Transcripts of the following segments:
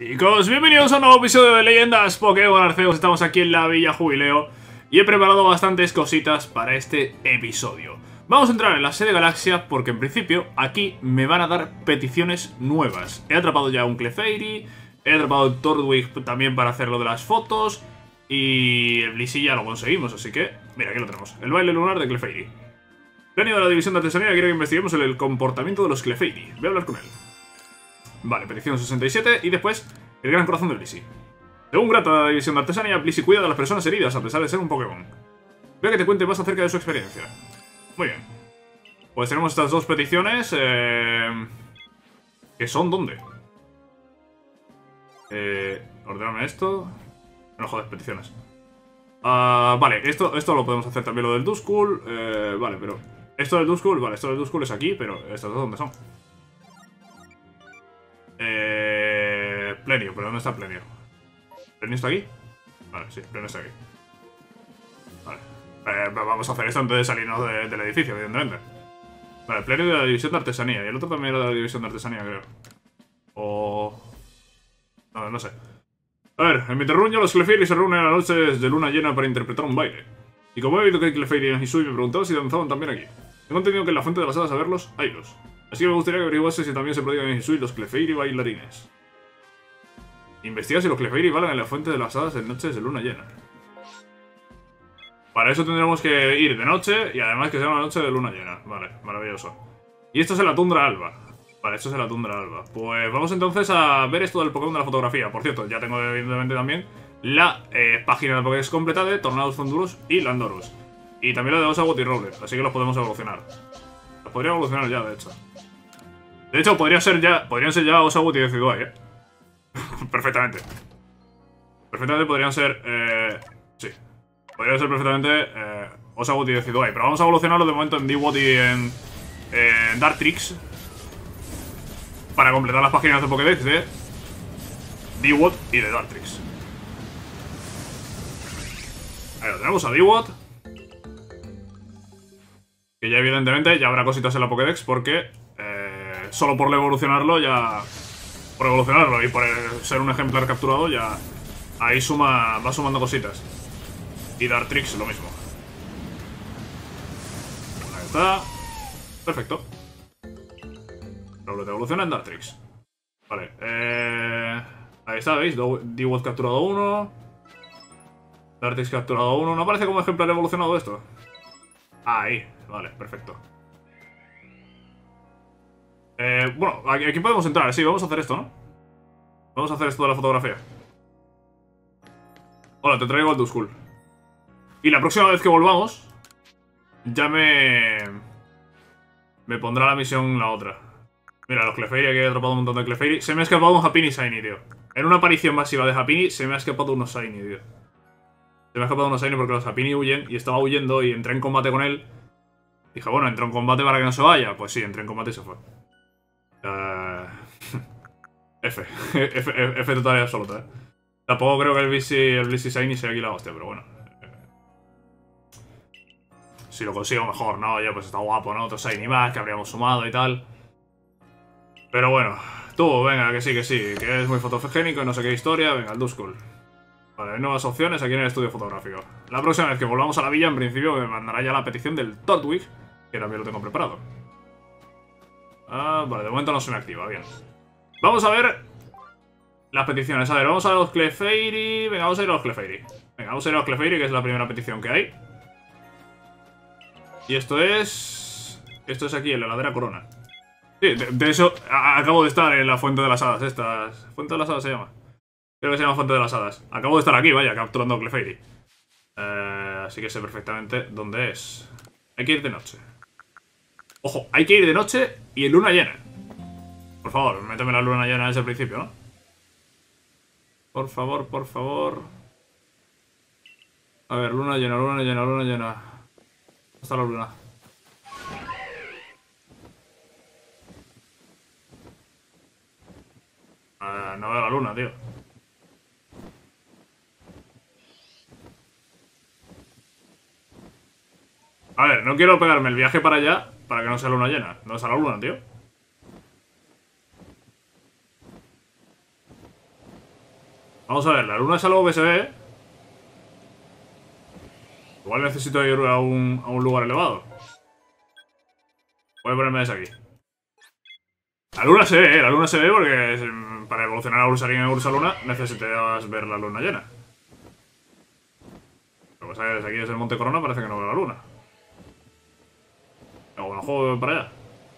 Chicos, bienvenidos a un nuevo episodio de Leyendas Pokémon Arceus. Estamos aquí en la Villa Jubileo y he preparado bastantes cositas para este episodio. Vamos a entrar en la sede Galaxia porque en principio aquí me van a dar peticiones nuevas. He atrapado ya un Clefairy, he atrapado el Tortwig también para hacer lo de las fotos y el Blissey ya lo conseguimos, así que mira, aquí lo tenemos, el baile lunar de Clefairy. Venido de la división de artesanía, quiero que investiguemos el comportamiento de los Clefairy. Voy a hablar con él. Vale, petición 67 y después el gran corazón de Blissey. Según grata la división de artesanía, Blissey cuida de las personas heridas a pesar de ser un Pokémon. Voy a que te cuente más acerca de su experiencia. Muy bien. Pues tenemos estas dos peticiones. ¿Que son dónde? Ordename esto. No jodas, peticiones. Vale, esto lo podemos hacer también, lo del Duskull. Vale, pero esto del Duskull, vale, esto del Duskull es aquí, pero ¿estas dos dónde son? Plenio, pero ¿dónde está Plenio? ¿Plenio está aquí? Vale, sí, Plenio está aquí. Vale. Vamos a hacer esto antes de salirnos del edificio, evidentemente. Vale, Plenio de la división de artesanía. Y el otro también era de la división de artesanía, creo. O... no sé. A ver, en mi terruño los Clefairy se reúnen a las noches de luna llena para interpretar un baile. Y como he oído que hay Clefairy en Hisui, me preguntaba si danzaban también aquí. Tengo entendido que en la fuente de las hadas a verlos, haylos. Así que me gustaría que averiguase si también se prodigan en Hisui los Clefairy bailarines. Investiga si los Clefairy bailan en la fuente de las hadas en noches de luna llena. Para eso tendremos que ir de noche y además que sea una noche de luna llena. Vale, maravilloso. Y esto es en la tundra alba. Vale, esto es en la tundra alba. Pues vamos entonces a ver esto del Pokémon de la fotografía. Por cierto, ya tengo evidentemente también la página de Pokédex completa de Tornados Fundurus y Landorus. Y también la de Oshawott y Rowlet, así que los podemos evolucionar. Los podría evolucionar ya, de hecho. De hecho, podrían ser ya Oshawott y Decidueye, Perfectamente. Perfectamente podrían ser, sí. Podrían ser perfectamente Oshawott y Decidueye. Pero vamos a evolucionarlo de momento en Dewott y en Dartrix. Para completar las páginas de Pokédex de Dewott y de Dartrix. Ahí lo tenemos a Dewott. Que ya evidentemente ya habrá cositas en la Pokédex porque solo por evolucionarlo ya... Por evolucionarlo y por ser un ejemplar capturado ya... Ahí va sumando cositas. Y Dartrix lo mismo. Ahí está. Perfecto. Rowlet evoluciona en Dartrix. Vale, ahí está, ¿veis? Dewott capturado 1. Dartrix capturado 1. ¿No parece como ejemplar evolucionado esto? Ahí, vale, perfecto. Bueno, aquí podemos entrar, sí, vamos a hacer esto, ¿no? Vamos a hacer esto de la fotografía. Hola, te traigo al Duskull. Y la próxima vez que volvamos ya me pondrá la misión la otra. Mira, los Clefairy, aquí he atrapado un montón de Clefairy. Se me ha escapado un Happiny Shiny, tío. En una aparición masiva de Happiny se me ha escapado unos Shiny, tío. Se me ha escapado unos Shiny porque los Happiny huyen y estaba huyendo y entré en combate con él. Dije, bueno, entró en combate para que no se vaya. Pues sí, entré en combate y se fue. F total y absoluta, Tampoco creo que el Blissey Shiny sea aquí la hostia, pero bueno. Si lo consigo mejor, ¿no? Oye, pues está guapo, ¿no? Otro Shiny más que habríamos sumado y tal. Pero bueno, tú, venga, que sí, que es muy fotogénico y no sé qué historia. Venga, el Duskull. Vale, hay nuevas opciones aquí en el estudio fotográfico. La próxima vez que volvamos a la villa, en principio, me mandará ya la petición del Tortwig, que también lo tengo preparado. Vale, de momento no se me activa, bien. Vamos a ver las peticiones. A ver, vamos a los Clefairy. Venga, vamos a ir a los Clefairy. Venga, vamos a ir a los Clefairy, que es la primera petición que hay. Y esto es aquí, en la ladera Corona. Sí, de eso acabo de estar en la Fuente de las Hadas estas. ¿Fuente de las Hadas se llama? Creo que se llama Fuente de las Hadas. Acabo de estar aquí, vaya, capturando Clefairy. Así que sé perfectamente dónde es. Hay que ir de noche. Ojo, hay que ir de noche y en luna llena. Por favor, méteme la luna llena desde el principio, ¿no? Por favor, por favor. A ver, luna llena, luna llena, luna llena. ¿Dónde está la luna? No veo la luna, tío. A ver, no quiero pegarme el viaje para allá para que no sea luna llena. ¿Dónde está la luna, tío? Vamos a ver, la luna es algo que se ve. Igual necesito ir a un lugar elevado. Voy a ponerme desde aquí. La luna se ve porque para evolucionar a Ursaring en Ursaluna necesitas ver la luna llena. Lo que pasa es que desde aquí, desde el Monte Corona, parece que no veo la luna. Pero bueno, juego para allá.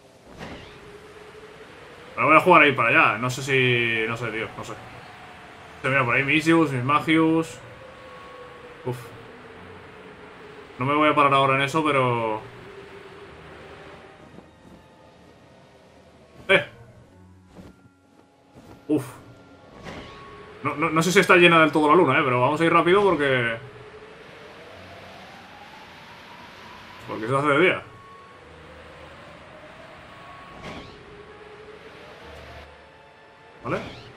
Pero voy a jugar ahí para allá. No sé si... No sé, tío, no sé. Mira, por ahí Misius, Magius. Uf. No me voy a parar ahora en eso, pero... Uf. No sé si está llena del todo la luna, pero vamos a ir rápido porque... Porque se hace de día. ¿Vale?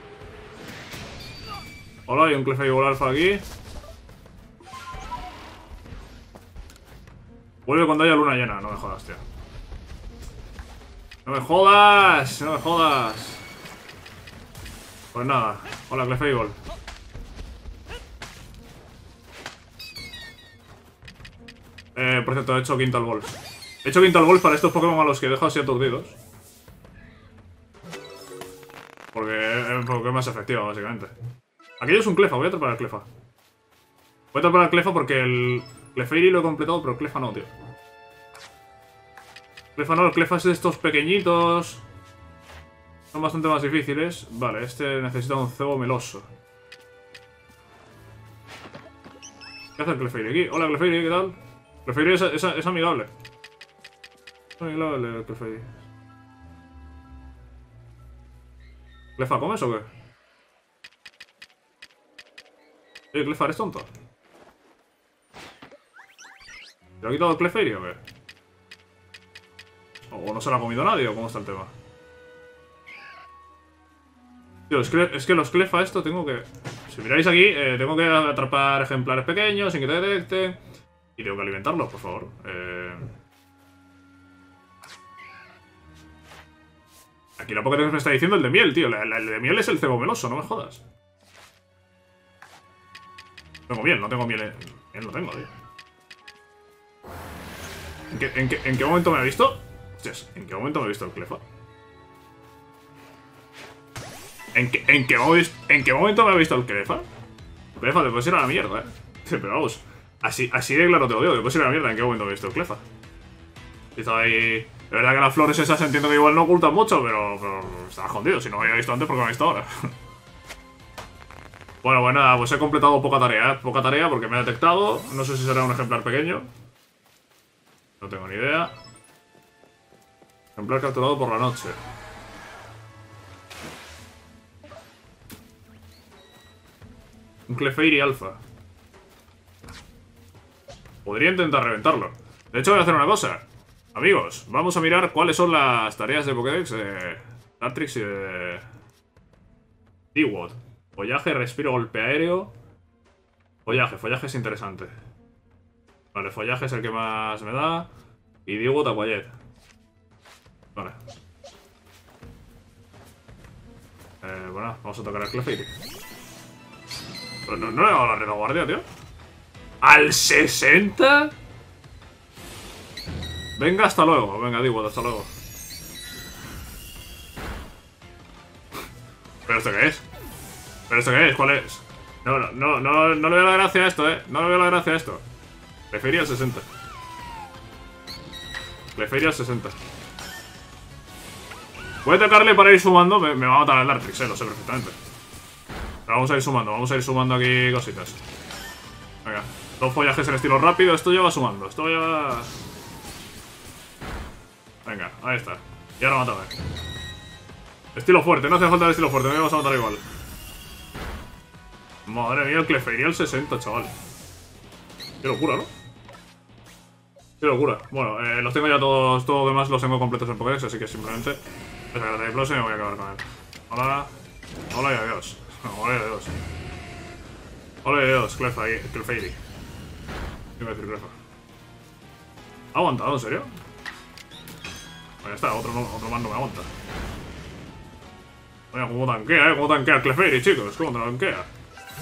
Hola, hay un Clefairy Alpha aquí. Vuelve cuando haya luna llena, no me jodas, tío. ¡No me jodas! ¡No me jodas! Pues nada, hola Clefairy. Por cierto, he hecho Quintal Balls. He hecho Quintal Balls para estos Pokémon a los que he dejado así aturdidos. Porque es más efectiva, básicamente. Aquello es un Clefa, voy a atrapar al Clefa. Voy a atrapar al Clefa porque el Clefairy lo he completado, pero el Clefa no, tío. Clefa no, el Clefa es de estos pequeñitos. Son bastante más difíciles. Vale, este necesita un cebo meloso. ¿Qué hace el Clefairy aquí? Hola Clefairy, ¿qué tal? Clefairy es amigable. Es amigable el Clefairy. ¿Clefa, comes o qué? Oye, Clefa, ¿eres tonto? ¿Te lo ha quitado el Clefairy o qué? ¿O no se lo ha comido nadie o cómo está el tema? Tío, es que los Clefa esto tengo que... Si miráis aquí, tengo que atrapar ejemplares pequeños sin que te detecten. Y tengo que alimentarlos, por favor. Aquí la Pokédex me está diciendo el de miel, tío. El de miel es el cebo meloso, no me jodas. Tengo miel, no tengo miel. Miel no tengo, tío. ¿En qué momento me ha visto? Hostias, ¿en qué momento me ha visto el Clefa? ¿En qué momento me ha visto el Clefa? Clefa, te puedes ir a la mierda, Pero vamos, así de claro te lo digo, te puedes ir a la mierda. ¿En qué momento me he visto el Clefa? Y estaba ahí... De verdad que las flores esas entiendo que igual no ocultan mucho, pero estaba escondido. Si no me había visto antes, ¿por qué me he visto ahora? Bueno, pues nada, pues he completado poca tarea, Poca tarea porque me ha detectado. No sé si será un ejemplar pequeño. No tengo ni idea. Ejemplar capturado por la noche. Un Clefairy Alpha. Podría intentar reventarlo. De hecho, voy a hacer una cosa. Amigos, vamos a mirar cuáles son las tareas de Pokédex de Dartrix y de D-Wad. Follaje, respiro, golpe aéreo. Follaje es interesante. Vale, follaje es el que más me da. Y D-Wad, Aquayet. Vale. Bueno, vamos a tocar el Clefairy. Pero no le he dado la retaguardia, tío. ¿Al 60? Venga, hasta luego. Venga, D-Wad, hasta luego. ¿Pero esto qué es? ¿Pero esto qué es? ¿Cuál es? No le veo la gracia a esto, No le veo la gracia a esto. Clefairy al 60. Clefairy al 60. Voy a tocarle para ir sumando. Me va a matar el Dartrix, lo sé perfectamente. Pero vamos a ir sumando aquí cositas. Venga, 2 follajes en estilo rápido. Esto ya va sumando. Esto ya va... Venga, ahí está. Y ahora mátame. Estilo fuerte, no hace falta el estilo fuerte. Me vas a matar igual. Madre mía, el Clefairy al 60, chaval. Qué locura, ¿no? Qué locura. Bueno, los tengo ya todos. Todos los demás los tengo completos en Pokédex, así que simplemente voy a sacar de Plus y me voy a acabar con él. Hola. Hola y adiós. Hola y adiós. Hola y adiós, Clefairy. Tengo que decir Clefa. ¿Ha aguantado, en serio? Ahí está, otro más no me aguanta. Oye, cómo tanquea, cómo tanquea el Clefairy, chicos. Cómo tanquea.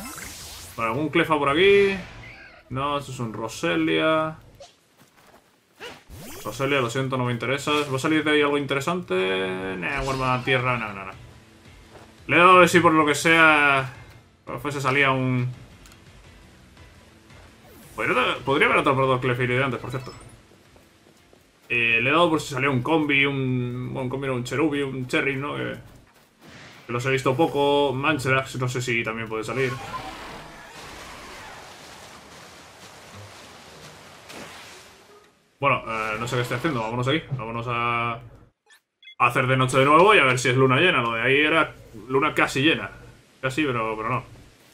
Vale, algún Clefa por aquí. No, esto es un Roselia. Roselia, lo siento, no me interesas. ¿Va a salir de ahí algo interesante? Nah, guarda la tierra, no. Le he dado de sí por lo que sea. Fuese salía un... Podría haber atrapado a Clefairy de antes, por cierto. Le he dado por si salía un combi, un combi, no, un Cherubi, un Cherry, ¿no? Que los he visto poco. Mancherax, no sé si también puede salir. Bueno, no sé qué estoy haciendo. Vámonos aquí. Vámonos a hacer de noche de nuevo y a ver si es luna llena. Lo de ahí era luna casi llena. Casi, pero no.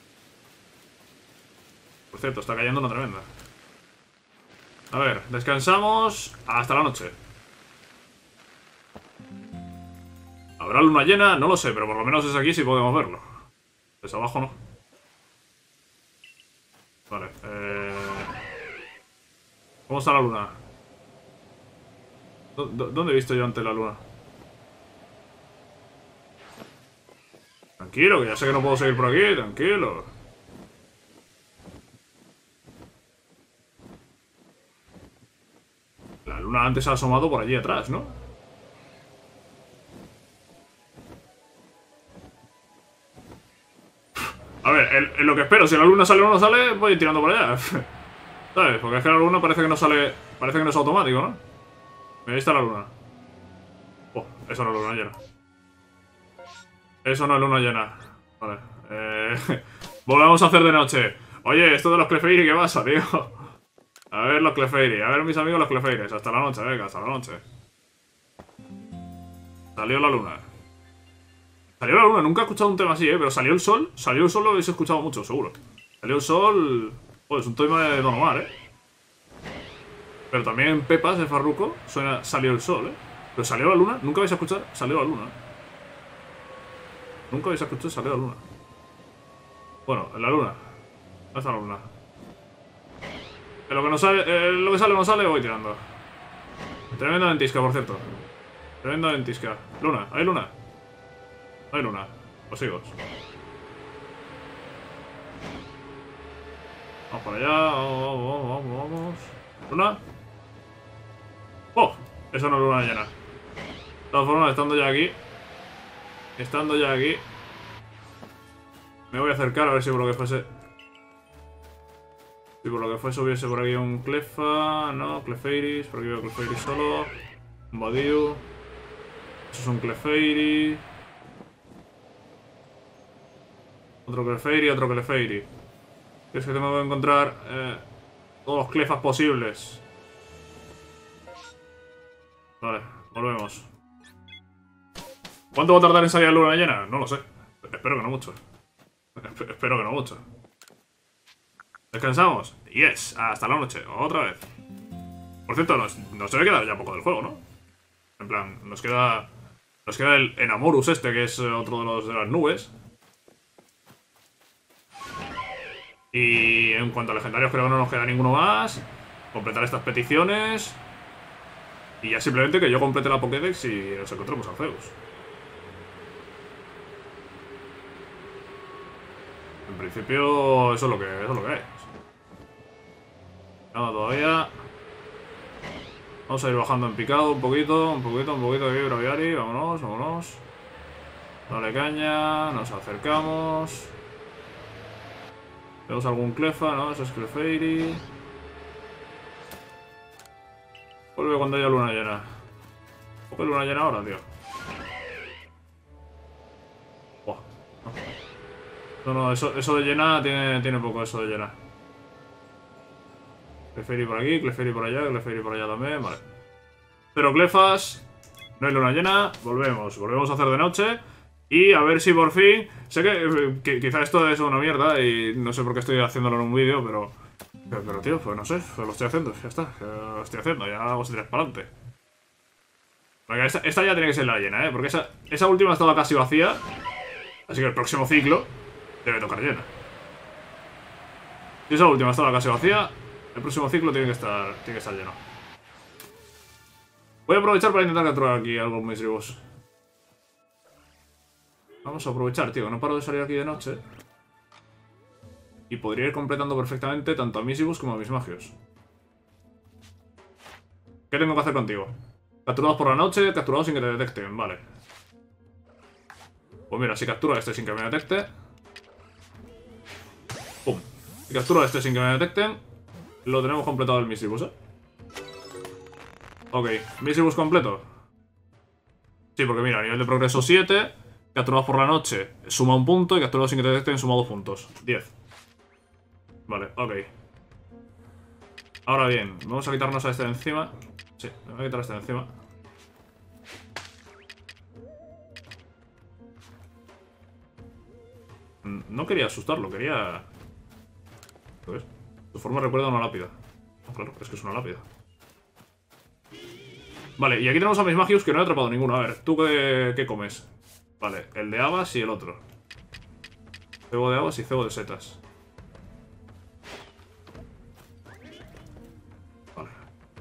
Por cierto, está cayendo una tremenda. A ver, descansamos hasta la noche. ¿Habrá luna llena? No lo sé, pero por lo menos desde aquí sí podemos verlo. Desde abajo no. Vale, ¿cómo está la luna? ¿Dónde he visto yo antes la luna? Tranquilo, que ya sé que no puedo seguir por aquí, tranquilo. La luna antes ha asomado por allí atrás, ¿no? A ver, en lo que espero, si la luna sale o no sale, voy tirando por allá. ¿Sabes? Porque es que la luna parece que no sale... Parece que no es automático, ¿no? Ahí está la luna. Oh, eso no es luna llena. Eso no es luna llena. Vale. Volvemos a hacer de noche. Oye, esto de los Clefairy, ¿qué pasa, tío? A ver los Clefairy. A ver mis amigos los Clefairy. Hasta la noche, venga, hasta la noche. Salió la luna. Salió la luna. Nunca he escuchado un tema así, pero salió el sol. Salió el sol lo habéis escuchado mucho, seguro. Salió el sol... Pues es un tema de Don Omar, Pero también en Pepas de Farruko suena Salió el sol, Pero salió la luna. Nunca vais a escuchar Salió la luna, Nunca vais a escuchar Salió la luna. Bueno, en la luna. ¿Dónde está la luna? En lo que no sale, lo que sale o no sale, voy tirando. Tremenda ventisca, por cierto. Tremenda ventisca. Luna, ¿hay luna? No hay luna. Os sigo. Vamos para allá. Vamos. ¿Luna? ¡Oh! Eso no es luna llena. De todas formas, estando ya aquí, me voy a acercar a ver si por lo que fuese... Si por lo que fuese hubiese por aquí un Clefa... No, Clefairy. Por aquí veo Clefairy solo. Un Badiou. Eso es un Clefairy. Otro Clefairy. Es que tengo que encontrar todos los Clefas posibles. Vale, volvemos. ¿Cuánto va a tardar en salir la luna llena? No lo sé. Espero que no mucho. Espero que no mucho. ¿Descansamos? Yes, hasta la noche, otra vez. Por cierto, nos debe quedar ya poco del juego, ¿no? En plan, nos queda el Enamorus este, que es otro de los de las nubes. Y en cuanto a legendarios creo que no nos queda ninguno más. Completar estas peticiones. Y ya simplemente que yo complete la Pokédex y nos encontremos a Zeus. En principio eso es lo que hay. Nada todavía. Vamos a ir bajando en picado un poquito aquí, Braviary. Vámonos. Dale caña, nos acercamos. Vemos algún Clefa, ¿no? Eso es Clefairy. Vuelve cuando haya luna llena. ¿Poco luna llena ahora, tío? Buah. No, eso de llena tiene poco, eso de llena. Clefairy por aquí, Clefairy por allá, Clefairy por allá también, vale. Pero Clefas, no hay luna llena, volvemos a hacer de noche. Y a ver si por fin... Sé que quizá esto es una mierda y no sé por qué estoy haciéndolo en un vídeo, pero tío, pues no sé, pues lo estoy haciendo, ya está. Lo estoy haciendo, ya vamos a tirar para adelante. Venga, esta ya tiene que ser la llena, porque esa última estaba casi vacía. Así que el próximo ciclo debe tocar llena. Si esa última estaba casi vacía, el próximo ciclo tiene que estar lleno. Voy a aprovechar para intentar capturar aquí algo muy Boss. Vamos a aprovechar, tío, que no paro de salir aquí de noche. Y podría ir completando perfectamente tanto a Misibus como a mis magios. ¿Qué tengo que hacer contigo? Capturados por la noche, capturados sin que te detecten, vale. Pues mira, si capturo a este sin que me detecte. Pum. Si capturo a este sin que me detecten, lo tenemos completado el Misibus, ¿eh? Ok, Misibus completo. Sí, porque mira, a nivel de progreso 7, capturados por la noche suma un punto y capturados sin que te detecten suma 2 puntos. 10. Vale, ok. Ahora bien, vamos a quitarnos a este de encima. Sí, me voy a quitar a este de encima. No quería asustarlo, quería... ¿Qué ves? Su forma recuerda a una lápida. Oh, claro, es que es una lápida. Vale, y aquí tenemos a mis magios que no he atrapado ninguno. A ver, ¿tú qué comes? Vale, el de habas y el otro. Cebo de habas y cebo de setas. Vale.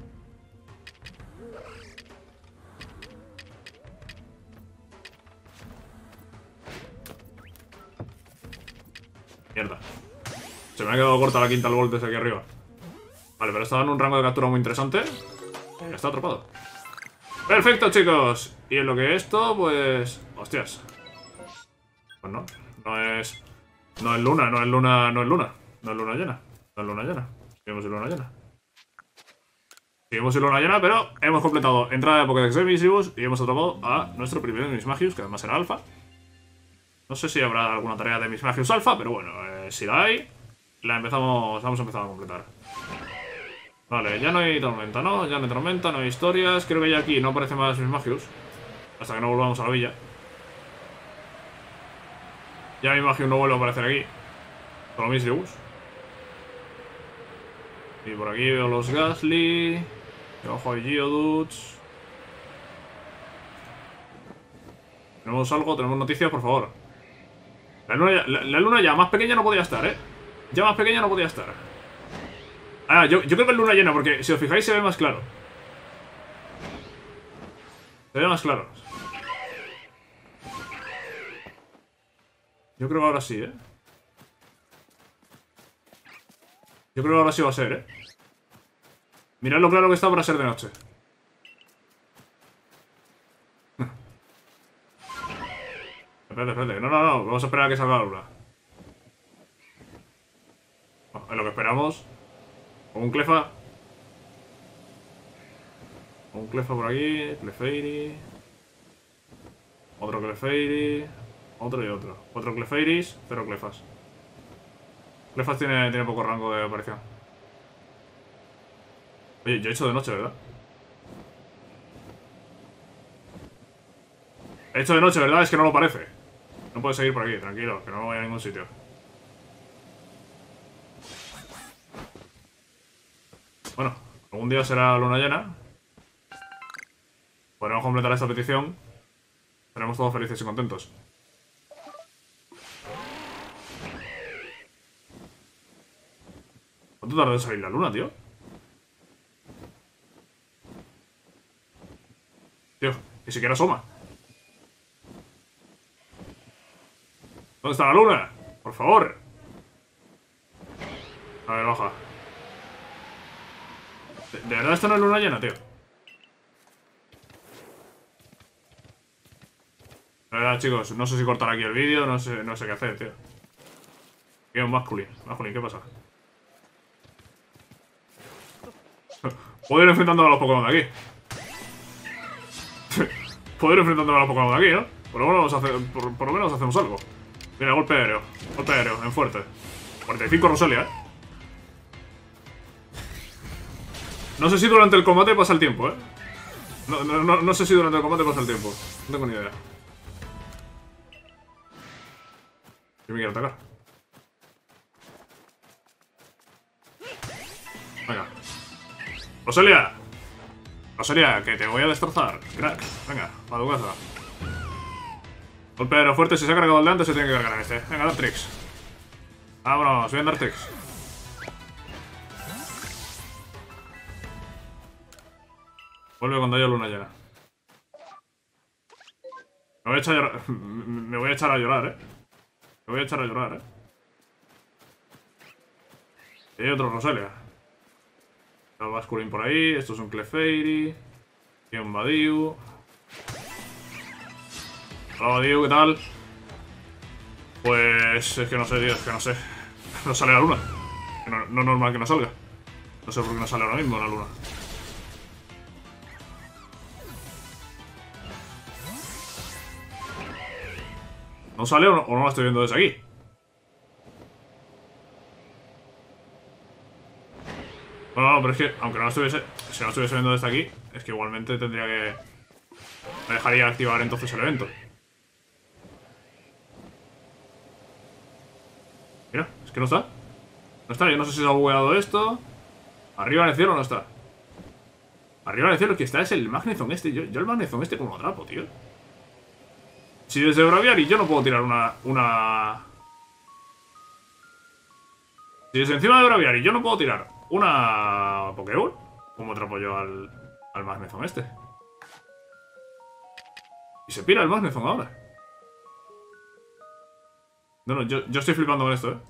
Mierda. Se me ha quedado corta la quinta al golpe desde aquí arriba. Vale, pero está en un rango de captura muy interesante. Ya está atrapado. Perfecto, chicos. Y en lo que esto, pues... Hostias. Pues no. No es... No es luna, no es luna, no es luna. No es luna llena. No es luna llena. Seguimos sin luna llena. Seguimos sin luna llena, pero hemos completado entrada de Pokédex de Misibus y hemos atrapado a nuestro primer Mismagius, que además era alfa. No sé si habrá alguna tarea de Mismagius alfa, pero bueno, si la hay, la empezamos, vamos a empezar a completar. Vale, ya no hay tormenta, ¿no? Ya no hay tormenta, no hay historias. Creo que ya aquí no aparecen más Mismagius. Hasta que no volvamos a la villa. Ya Mismagius no vuelve a aparecer aquí. Solo Misibus. Y por aquí veo los Gastly. Debajo hay Geodudes. ¿Tenemos algo? ¿Tenemos noticias? Por favor. La luna ya más pequeña no podía estar, ¿eh? Ya más pequeña no podía estar. Ah, yo creo que es luna llena, porque si os fijáis se ve más claro. Se ve más claro. Yo creo que ahora sí, ¿eh? Yo creo que ahora sí va a ser, ¿eh? Mirad lo claro que está para ser de noche. Espérate, espérate. No, no, no. Vamos a esperar a que salga la luna. Es lo que esperamos. Un Clefa. Un Clefa por aquí. Clefairy. Otro Clefairy. Otro y otro. 4 Clefairies, 0 Clefas. Clefas tiene poco rango de aparición. Oye, yo he hecho de noche, ¿verdad? He hecho de noche, ¿verdad? Es que no lo parece. No puedes seguir por aquí, tranquilo, que no voy a ningún sitio. Bueno, algún día será luna llena. Podremos completar esta petición. Seremos todos felices y contentos. ¿Cuánto tarda en salir la luna, tío? Tío, ni siquiera asoma. ¿Dónde está la luna? Por favor. A ver, baja. ¿De verdad esto no es luna llena, tío? La verdad, chicos, no sé si cortar aquí el vídeo, no sé qué hacer, tío. Tío, masculín. Masculín, ¿qué pasa? Puedo ir enfrentándome a los Pokémon de aquí. Puedo ir enfrentándome a los Pokémon de aquí, ¿no? Por lo menos hacemos algo. Mira, golpe aéreo, en fuerte. 45 Roselia, ¿eh? No sé si durante el combate pasa el tiempo, ¿eh? No sé si durante el combate pasa el tiempo. No tengo ni idea. ¿Quién me quiere atacar? Venga. Roselia. Roselia, que te voy a destrozar. Crack. Venga, para tu casa. Golpe aéreo fuerte, si se ha cargado el de antes se tiene que cargar en este. Venga, Dartrix. Vámonos, bien Dartrix. Vuelve cuando haya luna llena. Me voy a echar a llorar, Me voy a echar a llorar, Me voy a echar a llorar, Y hay otro Roselia. Está Basculin por ahí. Esto es un Clefairy. Y un Badiou. Hola Badiou, ¿qué tal? Pues es que no sé, tío, es que no sé. No sale la luna. No, no es normal que no salga. No sé por qué no sale ahora mismo la luna. ¿No sale o no la estoy viendo desde aquí? No, pero es que, aunque no la estuviese... Si no la estuviese viendo desde aquí, es que igualmente tendría que... Me dejaría activar entonces el evento. Mira, es que no está. No está, yo no sé si se ha bugueado esto. Arriba en el cielo no está. Arriba en el cielo el que está es el Magnezone este. Yo el Magnezone este como lo atrapo, tío. Si desde Braviary yo no puedo tirar una... Si desde encima de Braviary yo no puedo tirar una Pokéball, ¿cómo atrapo yo al Magnezone este? Y se pira el Magnezone ahora. No, yo estoy flipando con esto,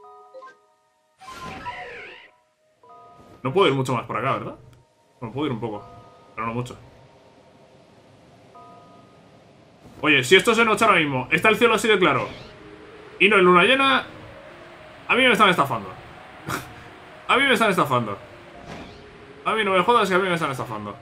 No puedo ir mucho más por acá, ¿verdad? Bueno, puedo ir un poco, pero no mucho. Oye, si esto es de noche ahora mismo, está el cielo así de claro y no hay luna llena, a mí me están estafando. A mí me están estafando. A mí no me jodas que a mí me están estafando.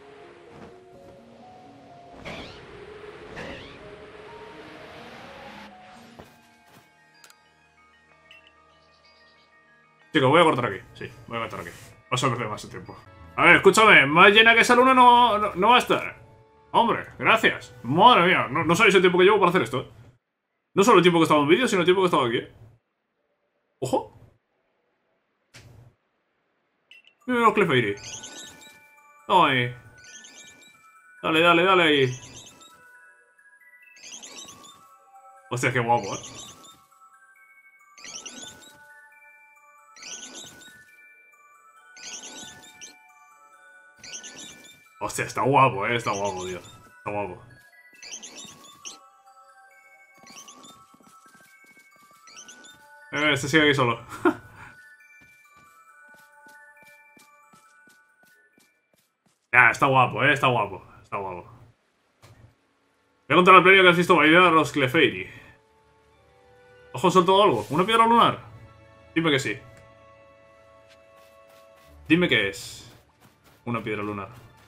Chicos, voy a cortar aquí. Sí, voy a cortar aquí. Vas a perder más tiempo. A ver, escúchame, más llena que esa luna no va a estar. Hombre, gracias. Madre mía, no sabéis el tiempo que llevo para hacer esto. No solo el tiempo que he estado en vídeo, sino el tiempo que he estado aquí. ¡Ojo! Mira los Clefairy. Toma ahí. Dale, dale, dale ahí. Hostia, qué guapo, Hostia, está guapo, está guapo, tío. Está guapo. Este sigue aquí solo. Ya, está guapo, está guapo. Está guapo. Voy a contar al premio que has visto bailar a los Clefairy. Ojo, soltó algo. ¿Una piedra lunar? Dime que sí. Dime que es una piedra lunar.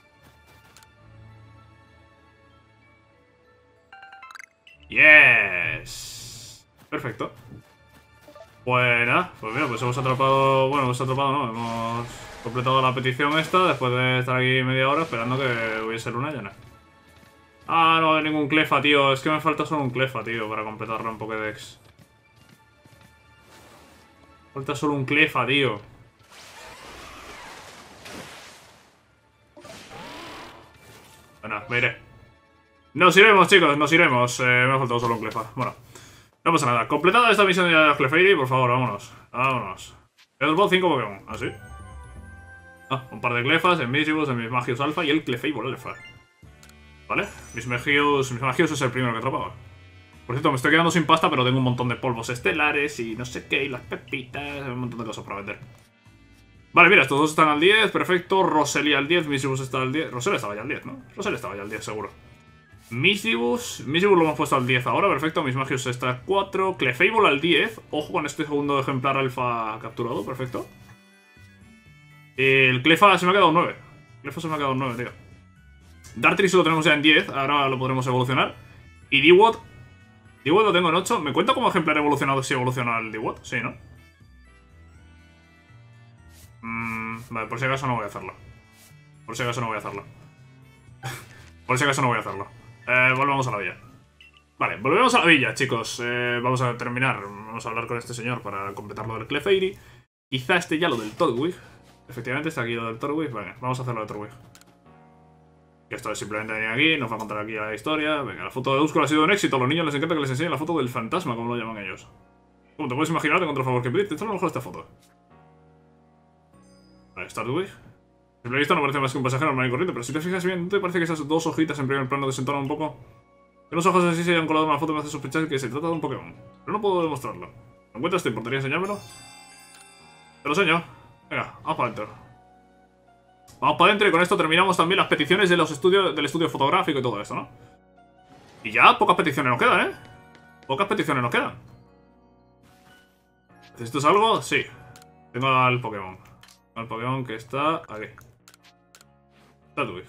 Yes. Perfecto. Pues nada, pues mira, pues hemos atrapado... Bueno, hemos atrapado, no, hemos completado la petición esta después de estar aquí media hora esperando que hubiese luna llena. Ah, no hay ningún Clefa, tío. Es que me falta solo un Clefa, tío, para completarlo en Pokédex. Falta solo un Clefa, tío. Bueno, me iré. Nos iremos, chicos, nos iremos. Me ha faltado solo un Clefa. Bueno, no pasa nada. Completada esta misión de los Clefairy, por favor, vámonos. Vámonos. He desbloqueado 5 Pokémon, ¿así? Un par de Clefas, en Mischievous, en Mismagius Alpha y el Clefable Alpha. ¿Vale? Mismagius es el primero que atrapaba. Por cierto, me estoy quedando sin pasta, pero tengo un montón de polvos estelares y no sé qué, y las pepitas, un montón de cosas para vender. Vale, mira, estos dos están al 10, perfecto. Roselia al 10, Mischievous está al 10. Roselia estaba ya al 10, ¿no? Roselia estaba ya al 10, seguro. Mischievous lo hemos puesto al 10 ahora, perfecto. Mismagius está al 4. Clefable al 10. Ojo con este segundo ejemplar alfa capturado, perfecto. El Clefa se me ha quedado 9. Clefa se me ha quedado 9, tío. Dartrix lo tenemos ya en 10, ahora lo podremos evolucionar. Y Dewott lo tengo en 8. ¿Me cuenta como ejemplar evolucionado si evoluciona el Dewott? Sí, ¿no? Vale, por si acaso no voy a hacerlo. Por si acaso no voy a hacerlo. Por si acaso no voy a hacerlo. Volvemos a la villa. Vale, volvemos a la villa, chicos. Vamos a terminar. Vamos a hablar con este señor para completar lo del Clefairy. Quizá esté ya lo del Turtwig. Efectivamente está aquí lo del Turtwig. Venga, vamos a hacer lo del Turtwig. Que esto es simplemente venir aquí, nos va a contar aquí la historia. Venga, la foto de Duskull ha sido un éxito. A los niños les encanta que les enseñen la foto del fantasma, como lo llaman ellos. Como te puedes imaginar, tengo otro favor que pedirte. Esto es lo mejor esta foto. Vale, Turtwig. A simple vista no parece más que un pasaje normal y corriente, pero si te fijas bien, ¿no te parece que esas dos hojitas en primer plano desentonan un poco? Que los ojos así se hayan colado en una foto me hace sospechar que se trata de un Pokémon. Pero no puedo demostrarlo. ¿Lo encuentras? ¿Te importaría enseñármelo? Te lo enseño. Venga, vamos para adentro. Vamos para adentro y con esto terminamos también las peticiones de los estudios, del estudio fotográfico y todo esto, ¿no? Y ya pocas peticiones nos quedan, ¿eh? Pocas peticiones nos quedan. ¿Necesitas algo? Sí. Tengo al Pokémon. Al Pokémon que está aquí. Está tu hijo.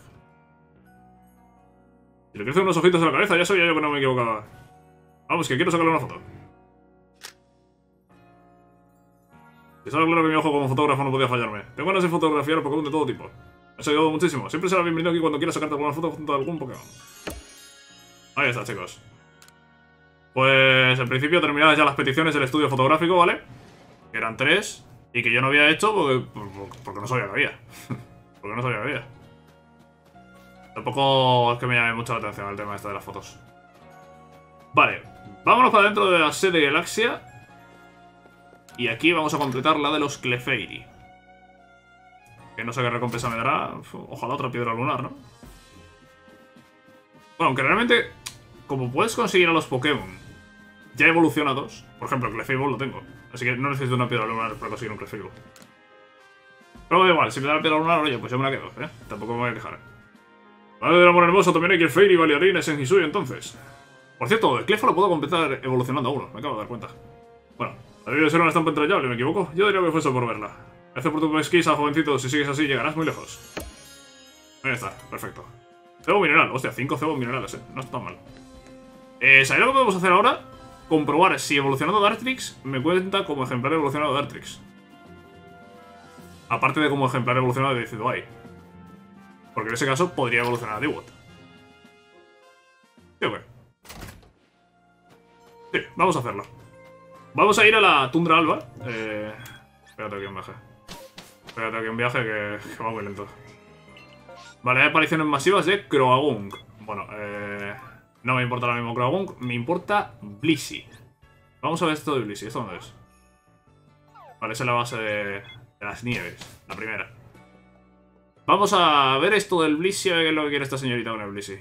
Si le crecen unos ojitos en la cabeza, ya sabía yo que no me equivocaba. Vamos, que quiero sacarle una foto. Si estaba claro que mi ojo como fotógrafo no podía fallarme. Tengo ganas de fotografiar Pokémon de todo tipo. Me has ayudado muchísimo. Siempre será bienvenido aquí cuando quieras sacarte alguna foto junto a algún Pokémon. Ahí está, chicos. Pues en principio terminadas ya las peticiones del estudio fotográfico, ¿vale? Que eran 3 y que yo no había hecho porque no sabía que había. Porque no sabía que había. Tampoco es que me llame mucho la atención el tema este de las fotos. Vale, vámonos para dentro de la sede Galaxia. Y aquí vamos a completar la de los Clefairy. Que no sé qué recompensa me dará. Ojalá otra piedra lunar, ¿no? Bueno, aunque realmente, como puedes conseguir a los Pokémon ya evolucionados, por ejemplo, el Clefable lo tengo. Así que no necesito una piedra lunar para conseguir un Clefable. Pero da igual, si me da la piedra lunar, oye, pues yo me la quedo, ¿eh? Tampoco me voy a quejar. Vale, del amor hermoso, también hay Clefairy y bailarines en Hisui, entonces. Por cierto, el Clefable lo puedo completar evolucionando a uno, me acabo de dar cuenta. Bueno, debe ser una estampa entrañable, ¿me equivoco? Yo diría que fuese por verla. Gracias por tu pesquisa, jovencito, si sigues así llegarás muy lejos. Ahí está, perfecto. Cebo mineral, hostia, 5 cebos minerales, no está tan mal. ¿Sabéis lo que podemos hacer ahora? Comprobar si evolucionado Dartrix me cuenta como ejemplar evolucionado de Dartrix. Aparte de como ejemplar evolucionado de Decidueye. Porque en ese caso podría evolucionar a Dewott. ¿Sí o qué? Sí, vamos a hacerlo. Vamos a ir a la tundra alba. Espérate aquí un viaje. Espérate aquí un viaje que va muy lento. Vale, hay apariciones masivas de Croagunk. Bueno, no me importa ahora mismo Croagunk, me importa Blissey. Vamos a ver esto de Blissey, ¿esto dónde es? Vale, esa es la base de las nieves, la primera. Vamos a ver esto del Blissey, a ver qué es lo que quiere esta señorita con el Blissey.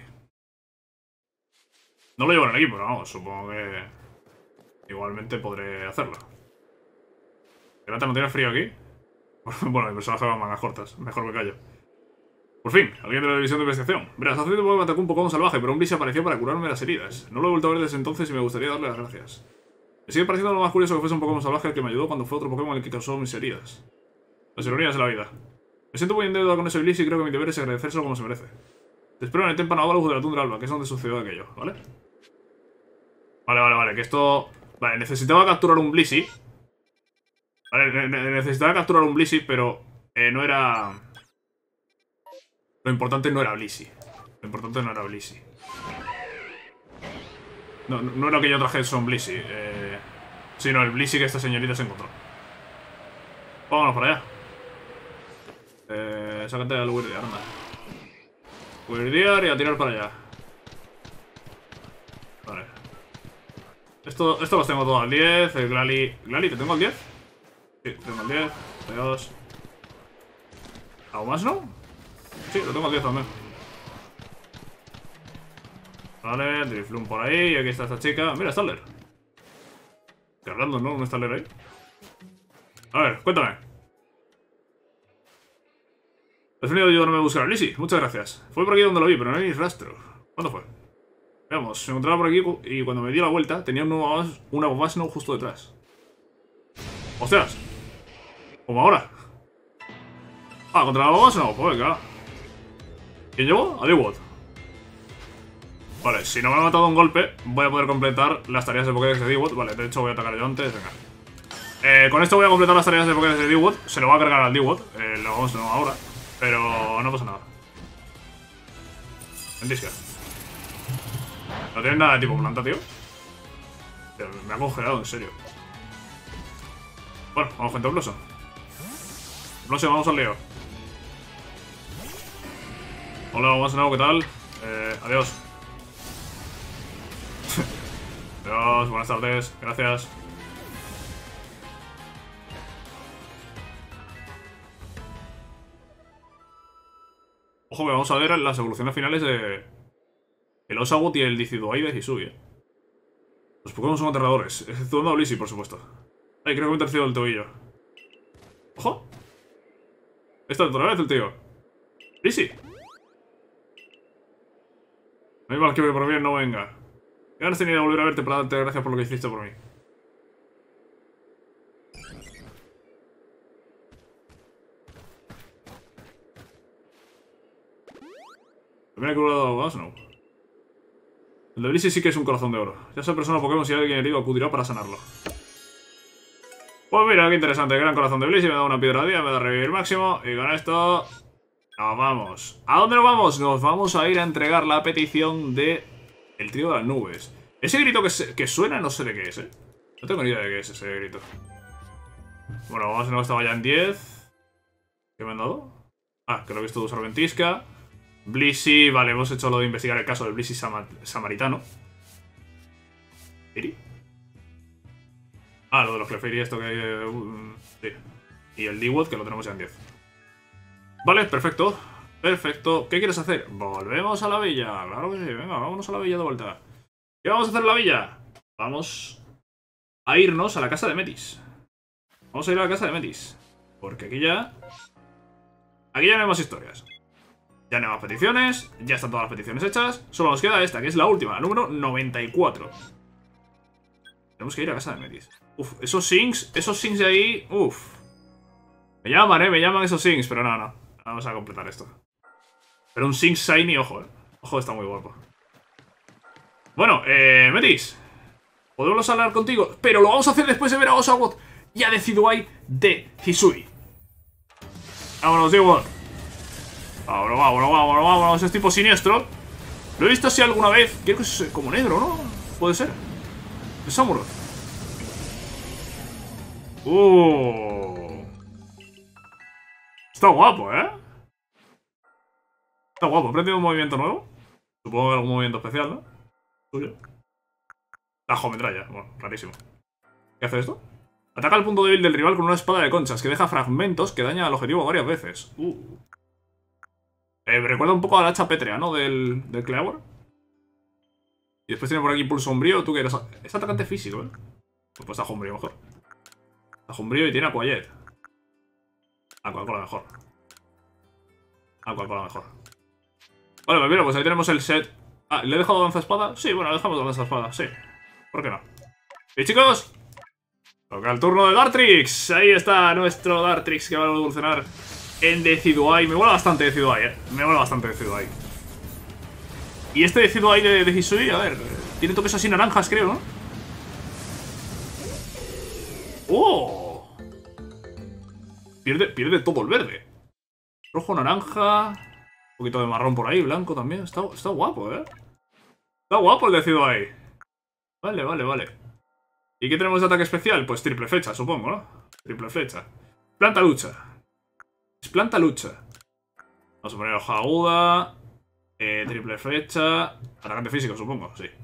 No lo llevo en el equipo, pero vamos, supongo que igualmente podré hacerlo. ¿Pirata no tiene frío aquí? Bueno, mi personaje va a mangas cortas, mejor me callo. Por fin, alguien de la división de investigación. Verás, hace tiempo me atacó un Pokémon salvaje, pero un Blissey apareció para curarme las heridas. No lo he vuelto a ver desde entonces y me gustaría darle las gracias. Me sigue pareciendo lo más curioso que fuese un Pokémon salvaje el que me ayudó cuando fue otro Pokémon el que causó mis heridas. Las ironías de la vida. Me siento muy en deuda con ese Blissey y creo que mi deber es agradecérselo como se merece. Te espero en el témpano Avalugh de la tundra alba, que es donde sucedió aquello, ¿vale? Vale, que esto... Vale, necesitaba capturar un Blissey. Vale, necesitaba capturar un Blissey, pero no era... Lo importante no era Blissey. Lo importante no era Blissey. No era que yo trajese un Blissey. Sino el Blissey que esta señorita se encontró. Vámonos para allá. Sácate al Weirdear, anda. Weirdear y a tirar para allá. Vale. Esto los tengo todos al 10. El Glalie... ¿Glalie te tengo al 10? Sí, tengo al 10. Adiós. ¿Algo más, no? Sí, lo tengo al 10 también. Vale, Drifloon por ahí. Y aquí está esta chica. Mira, Starler. Qué random, ¿no? Un Starler ahí. A ver, cuéntame. Has venido a ayudarme a buscar a Blissey. Muchas gracias. Fue por aquí donde lo vi, pero no hay ni rastro. ¿Cuándo fue? Veamos, me encontraba por aquí y cuando me di la vuelta tenía una Vobasno justo detrás. ¡Hostias! ¿Cómo ahora? Ah, ¿contra la Vobasno? Pues venga. ¿Quién llevó? A Dewott. Vale, si no me ha matado un golpe, voy a poder completar las tareas de Pokédex de Dewott. Vale, de hecho voy a atacar yo antes, venga. Con esto voy a completar las tareas de Pokédex de Dewott. Se lo va a cargar al Dewott. Lo vamos no ahora. Pero no pasa nada. Ventisca. No tiene nada de tipo planta, tío. Me ha congelado, en serio. Bueno, vamos con Blossom. Blossom, vamos al lío. Hola, vamos a nuevo, ¿qué tal? Adiós. Adiós, buenas tardes, gracias. Ojo, que vamos a ver las evoluciones finales de... El Oshawott y el Decidueye de Hisui, Los Pokémon son aterradores, exceptuando a Blissey, por supuesto. Ay, creo que me he torcido el tobillo. ¡Ojo! Está otra vez el tío. Easy. No hay mal que por bien no venga. Qué ganas tenía de volver a verte para darte gracias por lo que hiciste por mí. También he curado a Snow. El de Blissey sí que es un corazón de oro. Ya sea persona o Pokémon, si alguien herido acudirá para sanarlo. Pues mira, qué interesante. Gran corazón de Blissey. Me da una piedra al día, me da revivir máximo. Y con esto... nos vamos. ¿A dónde nos vamos? Nos vamos a ir a entregar la petición de... el trío de las nubes. Ese grito que suena no sé de qué es, ¿eh? No tengo ni idea de qué es ese grito. Bueno, vamos a ver, estaba ya en 10. ¿Qué me han dado? Ah, que lo he visto de usar ventisca. Blissey, vale, hemos hecho lo de investigar el caso del Blissey samaritano. ¿Iri? Ah, lo de los Clefairy, esto que... sí. Y el D-Wood, que lo tenemos ya en 10. Vale, perfecto. Perfecto. ¿Qué quieres hacer? Volvemos a la villa. Claro que sí, venga, vámonos a la villa de vuelta. ¿Qué vamos a hacer en la villa? Vamos a irnos a la casa de Metis. Vamos a ir a la casa de Metis. Porque aquí ya... aquí ya no hay más historias. Ya no hay más peticiones. Ya están todas las peticiones hechas. Solo nos queda esta, que es la última, la número 94. Tenemos que ir a casa de Metis. Uf, esos Sinks de ahí... uf. Me llaman esos Sinks, pero no. Vamos a completar esto. Pero un Sink Shiny, ojo, Ojo, está muy guapo. Bueno, Metis. Podemos hablar contigo, pero lo vamos a hacer después de ver a Oshawott y a Decidueye de Hisui. Vámonos, D-Wood. Vámonos, es tipo siniestro. Lo he visto así alguna vez. Creo que es como negro, ¿no? Puede ser. Es Samurott. Está guapo, ¿eh? Está guapo. ¿Ha aprendido un movimiento nuevo? Supongo que algún movimiento especial, ¿no? Suyo. Tajo metralla. Bueno, rarísimo. ¿Qué hace esto? Ataca el punto débil del rival con una espada de conchas que deja fragmentos que dañan al objetivo varias veces. Me recuerda un poco al hacha pétrea, ¿no? Del Cleaver. Y después tiene por aquí pulso umbrío. Tú que eres... es atacante físico, ¿eh? Pues tajo umbrío mejor. Tajo umbrío y tiene Aquajet. Aquacola mejor. Aquacola mejor. Vale, pues mira, pues ahí tenemos el set. Ah, ¿le he dejado danza espada? Sí, bueno, le dejamos danza espada, sí. ¿Por qué no? Y chicos, toca el turno de Dartrix. Ahí está nuestro Dartrix que va a evolucionar en Decidueye. Me mola bastante Decidueye, Me mola bastante Decidueye. Y este Decidueye de Hisui, a ver, tiene toques así naranjas, creo, ¿no? ¡Oh! Pierde todo el verde. Rojo, naranja. Un poquito de marrón por ahí, blanco también. Está guapo, ¿eh? Está guapo el Decidueye. Vale. ¿Y qué tenemos de ataque especial? Pues triple flecha, supongo, ¿no? Triple flecha. Planta lucha. Es planta lucha. Vamos a poner hoja aguda. Triple flecha. Atacante físico, supongo, sí.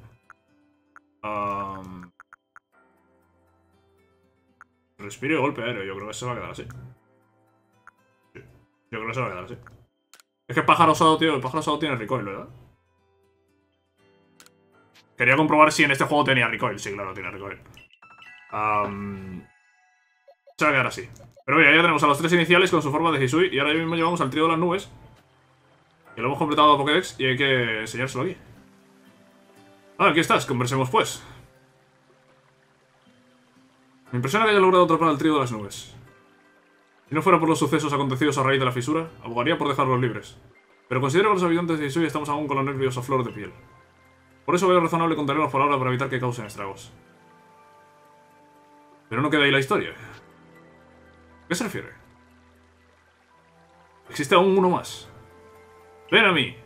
Respiro y golpe aéreo. Yo creo que se va a quedar así. Sí. Yo creo que se va a quedar así. Es que pájaro osado, tío. El pájaro osado tiene recoil, ¿verdad? Quería comprobar si en este juego tenía recoil. Sí, claro, tiene recoil. Se va a quedar así. Pero mira, ya tenemos a los tres iniciales con su forma de Hisui. Y ahora mismo llevamos al trío de las nubes. Que lo hemos completado a Pokédex y hay que enseñárselo aquí. Aquí estás, conversemos pues. Me impresiona que haya logrado atrapar al trío de las nubes. Si no fuera por los sucesos acontecidos a raíz de la fisura, abogaría por dejarlos libres. Pero considero que los habitantes de Hisui estamos aún con los nervios a flor de piel. Por eso veo razonable contenerlos por ahora para evitar que causen estragos. Pero no queda ahí la historia. ¿A qué se refiere? Existe aún uno más. ¡Ven a mí!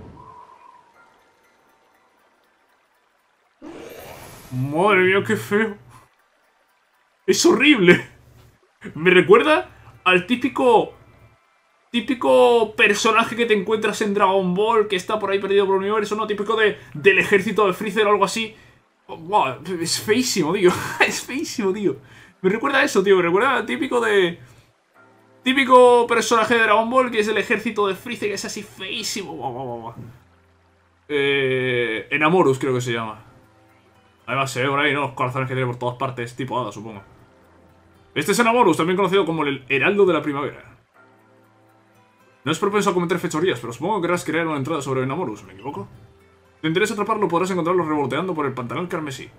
Madre mía, qué feo. Es horrible. Me recuerda al típico personaje que te encuentras en Dragon Ball, que está por ahí perdido por el universo, ¿no? Típico del ejército de Freezer o algo así. Wow, es feísimo, tío. Es feísimo, tío. Me recuerda a eso, tío. Me recuerda al típico personaje de Dragon Ball, que es el ejército de Freezer, que es así feísimo. Wow. Enamorus creo que se llama. Además se ve por ahí, ¿no? Los corazones que tiene por todas partes. Tipo hada, supongo. Este es Enamorus, también conocido como el Heraldo de la Primavera. No es propenso a cometer fechorías, pero supongo que querrás crear una entrada sobre Enamorus, ¿me equivoco? Si te interesa atraparlo, podrás encontrarlo revoloteando por el pantalón carmesí.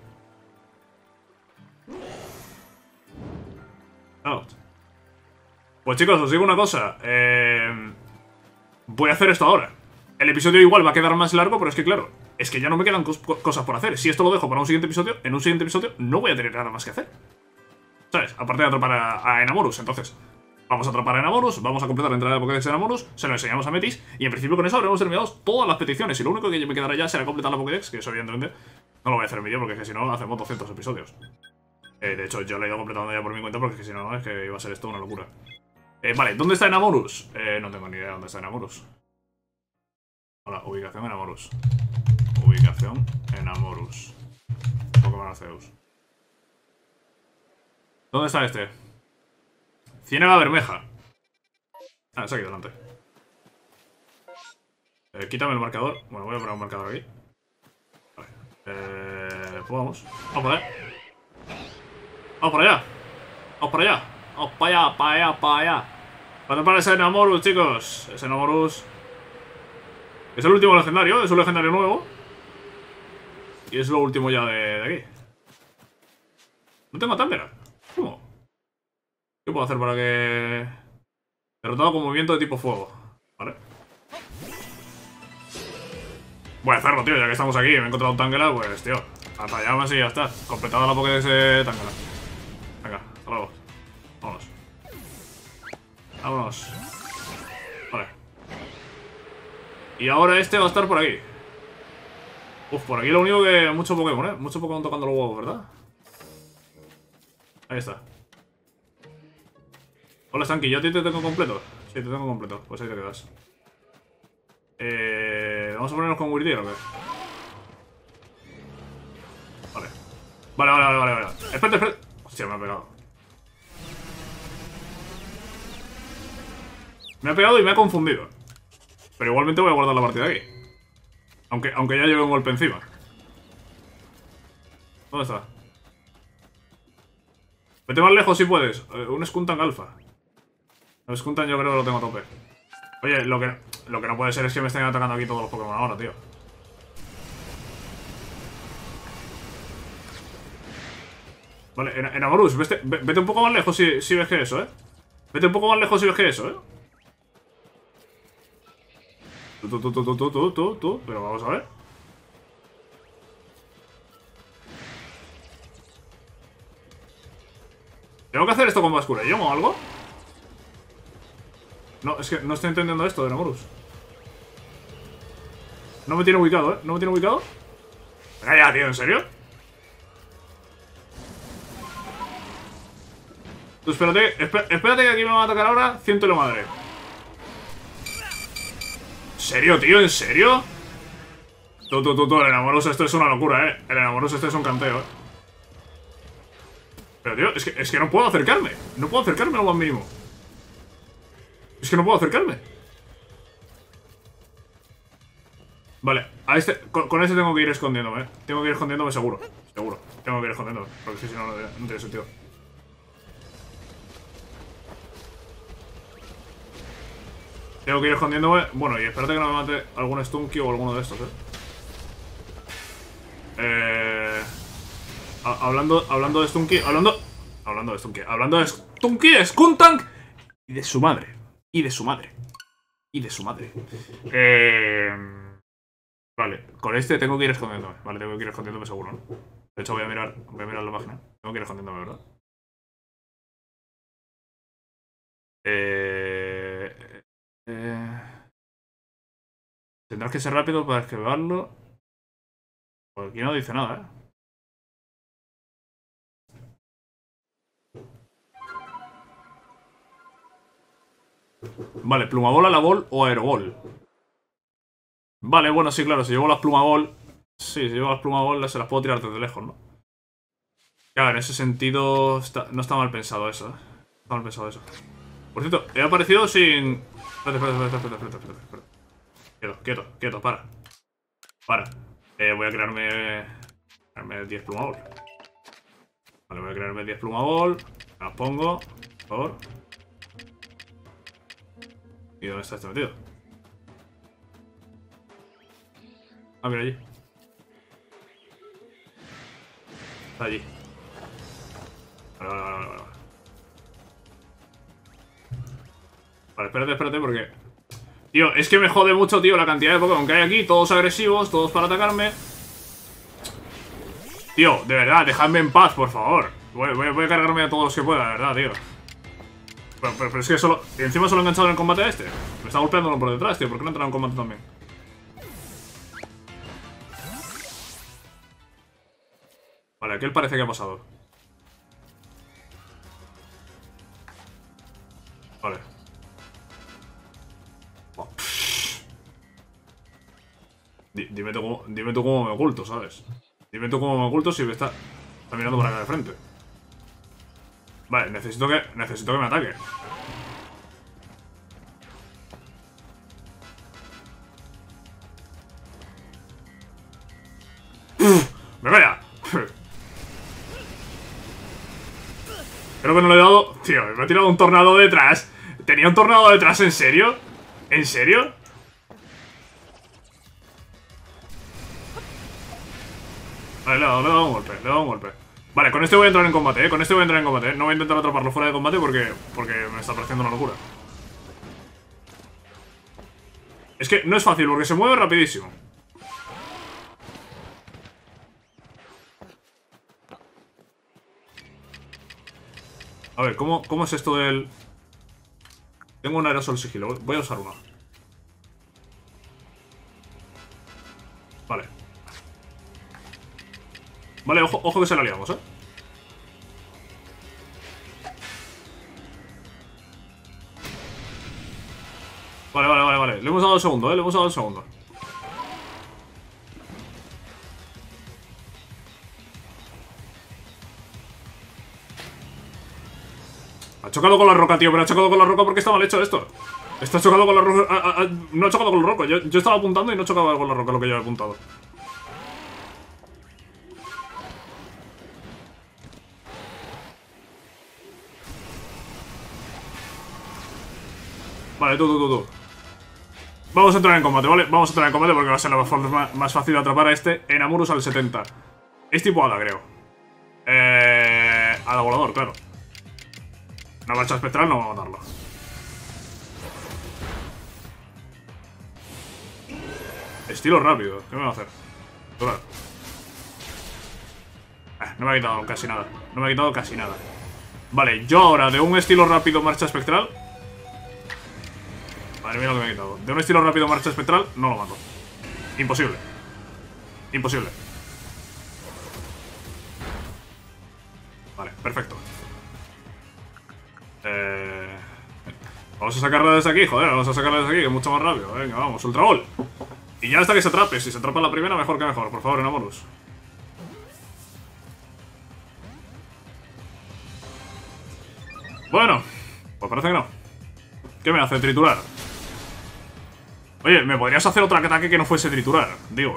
Out. Pues chicos, os digo una cosa. Voy a hacer esto ahora. El episodio igual va a quedar más largo, pero es que claro, es que ya no me quedan cosas por hacer. Si esto lo dejo para un siguiente episodio, en un siguiente episodio no voy a tener nada más que hacer. ¿Sabes? Aparte de atrapar a Enamorus, entonces... Vamos a atrapar a Enamorus, vamos a completar la entrada de Pokédex de Enamorus, se lo enseñamos a Metis, y en principio con eso habremos terminado todas las peticiones. Y lo único que me quedará ya será completar la Pokédex, que eso evidentemente no lo voy a hacer en vídeo porque es que si no hacemos 200 episodios. De hecho, yo lo he ido completando ya por mi cuenta porque es que si no es que iba a ser esto una locura. Vale, ¿dónde está Enamorus? No tengo ni idea de dónde está Enamorus. Hola, ubicación Enamorus. Ubicación Enamorus. Pokémon Arceus. ¿Dónde está este? Ciénaga Bermeja. Ah, es aquí delante. Quítame el marcador. Bueno, voy a poner un marcador aquí. Vale. Pues vamos. Vamos por allá. Vamos por allá. Vamos por allá. Vamos para allá, para allá, para allá. Para atrapar ese Enamorus, chicos. Ese Enamorus. Es el último legendario. Es un legendario nuevo. Y es lo último ya de aquí. No tengo Thunderat. ¿Cómo? ¿Qué puedo hacer para que... Derrotado con movimiento de tipo fuego. Vale. Voy a hacerlo, tío, ya que estamos aquí y me he encontrado un Tangela, pues, tío. Atallamos y ya está. Completado la Pokédex de Tangela. Venga, hasta luego. Vámonos. Vámonos. Vale. Y ahora este va a estar por aquí. Uf, por aquí lo único que... Mucho Pokémon, ¿eh? Mucho Pokémon tocando los huevos, ¿verdad? Ahí está. Hola, Stanky, ¿yo a ti te tengo completo? Sí, te tengo completo. Pues ahí te quedas. ¿Vamos a ponernos con Weirdier o qué? Vale. Vale. Espérate. Hostia, me ha pegado. Me ha pegado y me ha confundido. Pero igualmente voy a guardar la partida aquí. Aunque ya lleve un golpe encima. ¿Dónde está? Vete más lejos si puedes. Un Skuntank Alpha. El Skuntank yo creo que lo tengo a tope. Oye, lo que no puede ser es que me estén atacando aquí todos los Pokémon ahora, tío. Vale, Enamorus, vete un poco más lejos si ves que eso, Vete un poco más lejos si ves que eso, Tú. Pero vamos a ver. ¿Tengo que hacer esto con Basculeyon o algo? No, es que no estoy entendiendo esto de Enamorus. No me tiene ubicado, No me tiene ubicado. Venga ya, tío, ¿en serio? Tú espérate que aquí me van a atacar ahora. Ciento y la madre. ¿En serio, tío? ¿En serio? Tú, el Enamorus esto es una locura, El Enamorus esto es un canteo, Pero, tío, es que no puedo acercarme. No puedo acercarme lo más mínimo. Es que no puedo acercarme. Vale, a este, con este tengo que ir escondiéndome, Tengo que ir escondiéndome seguro. Seguro, tengo que ir escondiéndome. Porque si no, no tiene sentido. Tengo que ir escondiéndome. Bueno, y espérate que no me mate algún Stunky o alguno de estos, Hablando de Stunky. Hablando de Stunky, Skuntank y de su madre. Vale, con este tengo que ir escondiéndome. Vale, tengo que ir escondiéndome seguro, ¿no? De hecho voy a mirar la página. Tengo que ir escondiéndome, ¿verdad? Tendrás que ser rápido para esquivarlo. Pues aquí no dice nada, Vale, Plumabol, Alabol o Aerobol. Vale, bueno, sí, claro, si llevo las Plumabol. Sí, si llevo las Plumabol se las puedo tirar desde lejos, ¿no? Claro, en ese sentido no está mal pensado eso, No está mal pensado eso. Por cierto, he aparecido sin... Espérate. Quieto, para. Voy a crearme 10 Plumabol. Vale, voy a crearme 10 Plumabol. Las pongo, por favor. ¿Y dónde está este metido? Ah, mira allí. Está allí. Vale. Vale, espérate porque... Tío, es que me jode mucho, tío, la cantidad de Pokémon que hay aquí. Todos agresivos, todos para atacarme. Tío, de verdad, dejadme en paz, por favor. Voy a cargarme a todos los que pueda, de verdad, tío. Pero es que solo... Y encima solo he enganchado en el combate a este. Me está golpeando por detrás, tío. ¿Por qué no entra en combate también? Vale, aquel parece que ha pasado. Vale. Oh, dime tú cómo me oculto, ¿sabes? Dime tú cómo me oculto si me está mirando por acá de frente. Vale, necesito que me ataque. ¡Me vaya! Creo que no le he dado... Tío, me ha tirado un tornado detrás. ¿Tenía un tornado detrás? ¿En serio? ¿En serio? Vale, le he dado un golpe, Vale, con este voy a entrar en combate, Con este voy a entrar en combate, No voy a intentar atraparlo fuera de combate porque me está pareciendo una locura. Es que no es fácil porque se mueve rapidísimo. A ver, ¿cómo es esto del...? Tengo un aerosol sigilo, voy a usar uno. Vale. Vale, ojo que se la liamos, Vale. Le hemos dado el segundo, Le hemos dado el segundo. Ha chocado con la roca, tío, pero ha chocado con la roca porque está mal hecho esto. Está chocado con la roca. No ha chocado con la roca. Yo estaba apuntando y no chocaba con la roca lo que yo he apuntado. Vale, tú. Vamos a entrar en combate, ¿vale? Vamos a entrar en combate porque va a ser la forma más fácil de atrapar a este. En Amurus al 70. Es tipo Hada, creo. Hada volador, claro. Una marcha espectral no va a matarlo. Estilo rápido. ¿Qué me va a hacer? Durar. No me ha quitado casi nada. Vale, yo ahora de un estilo rápido marcha espectral... Madre mía lo que me ha quitado. De un estilo rápido marcha espectral no lo mato. Imposible. Vale, perfecto. Vamos a sacarla desde aquí, joder. Vamos a sacarla desde aquí, que es mucho más rápido. Venga, vamos, Ultra Ball. Y ya hasta que se atrape. Si se atrapa la primera, mejor que mejor. Por favor, Enamorus. Bueno, pues parece que no. ¿Qué me hace? Triturar. Oye, ¿me podrías hacer otro ataque que no fuese triturar?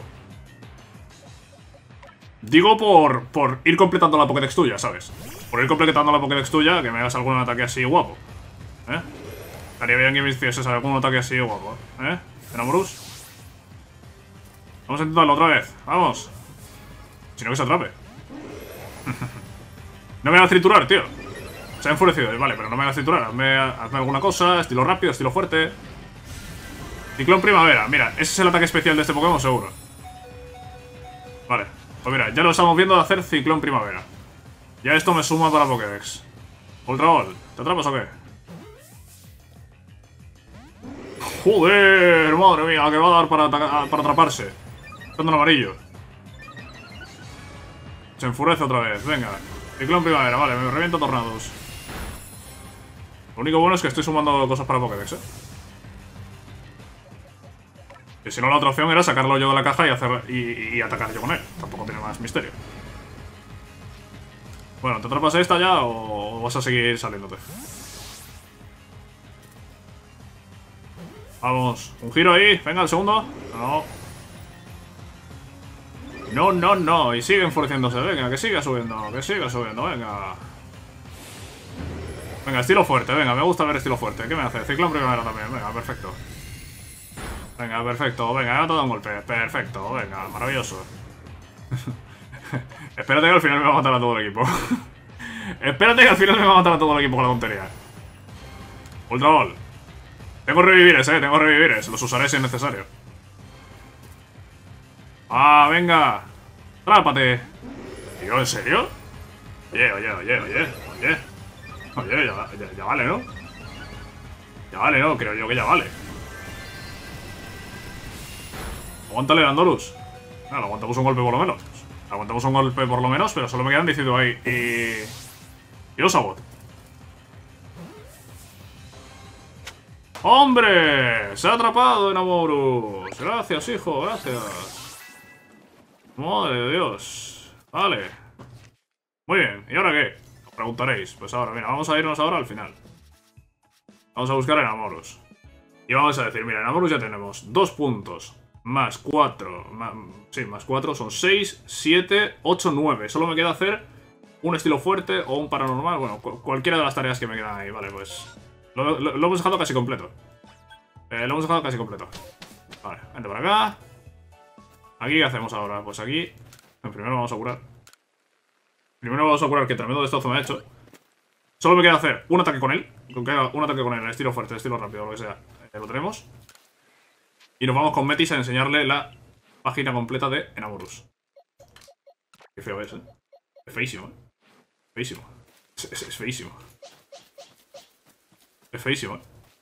Digo por ir completando la Pokédex tuya, ¿sabes? Por ir completando la Pokédex tuya, que me hagas algún ataque así guapo. Estaría bien que me hicieses algún ataque así guapo. Enamorus. Vamos a intentarlo otra vez. Vamos. Si no, que se atrape. No me hagas triturar, tío. Se ha enfurecido. Vale, pero no me hagas triturar. Hazme alguna cosa. Estilo rápido, estilo fuerte. Ciclón primavera. Mira, ese es el ataque especial de este Pokémon, seguro. Vale. Pues mira, ya lo estamos viendo de hacer ciclón primavera. Ya esto me suma para Pokédex. Ultra Ball. ¿Te atrapas o qué? ¡Joder! Madre mía, que va a dar para atraparse. Está en amarillo. Se enfurece otra vez, venga. Ciclón primavera, vale, me reviento tornados. Lo único bueno es que estoy sumando cosas para Pokédex, Que si no, la otra opción era sacarlo yo de la caja y atacar yo con él. Tampoco tiene más misterio. Bueno, ¿te atrapas esta ya o vas a seguir saliéndote? Vamos, un giro ahí. Venga, el segundo. No. Y sigue enfureciéndose. Venga, que siga subiendo, venga. Venga, estilo fuerte, venga, me gusta ver estilo fuerte. ¿Qué me hace? Ciclón primavera también, venga, perfecto. Venga, perfecto, venga, ya te da un golpe. Perfecto, venga, maravilloso. Espérate que al final me va a matar a todo el equipo. Espérate que al final me va a matar a todo el equipo con la tontería. Ultra Ball. Tengo revivires, tengo revivires. Los usaré si es necesario. ¡Ah, venga! ¡Trápate! Tío, ¿en serio? Oye. Oye, ya vale, ¿no? Ya vale, ¿no? Creo yo que ya vale. Aguántale, Andorus. Bueno, aguantamos un golpe por lo menos. Aguantamos un golpe por lo menos, pero solo me quedan 18 ahí. Y Osabot. ¡Hombre! ¡Se ha atrapado Enamorus! Gracias, hijo, gracias. Madre de Dios. Vale. Muy bien. ¿Y ahora qué? Os preguntaréis. Pues ahora, mira, vamos a irnos ahora al final. Vamos a buscar Enamorus. Y vamos a decir, mira, Enamorus ya tenemos 2 puntos. Más 4. Sí, más 4 son 6, 7, 8, 9. Solo me queda hacer un estilo fuerte o un paranormal. Bueno, cualquiera de las tareas que me quedan ahí. Vale, pues... Lo hemos dejado casi completo. Lo hemos dejado casi completo. Vale, vente para acá. Aquí, ¿qué hacemos ahora? Pues aquí... Primero vamos a curar. Primero vamos a curar que tremendo destrozo me ha hecho. Solo me queda hacer un ataque con él. Un ataque con él, estilo fuerte, estilo rápido, lo que sea. Lo tenemos. Y nos vamos con Metis a enseñarle la página completa de Enamorus. Qué feo es, Es feísimo, Feísimo. Es feísimo. Es feísimo,